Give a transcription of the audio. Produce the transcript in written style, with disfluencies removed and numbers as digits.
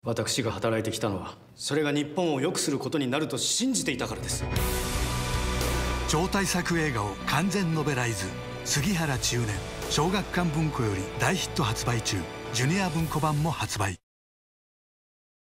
私が働いてきたのは、それが日本を良くすることになると信じていたからです。 超大作映画を完全ノベライズ。杉原千畝、小学館文庫より大ヒット発売中。ジュニア文庫版も発売。